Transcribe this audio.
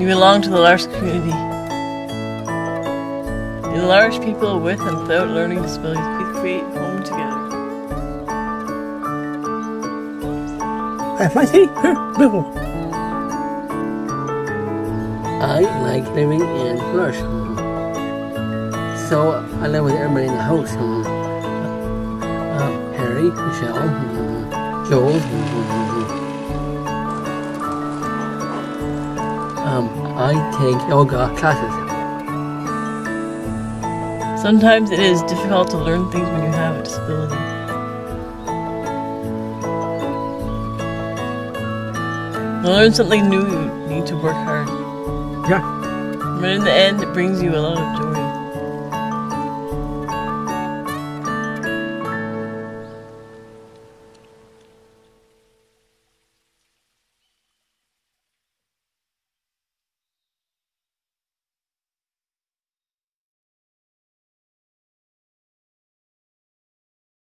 You belong to the large community. Enlarge people with and without learning disabilities. We create home together. I like living in Flourish. So I live with everybody in the house. Harry, Michelle, Joel. I take yoga classes. Sometimes it is difficult to learn things when you have a disability. To learn something new, you need to work hard. Yeah. But in the end, it brings you a lot of joy.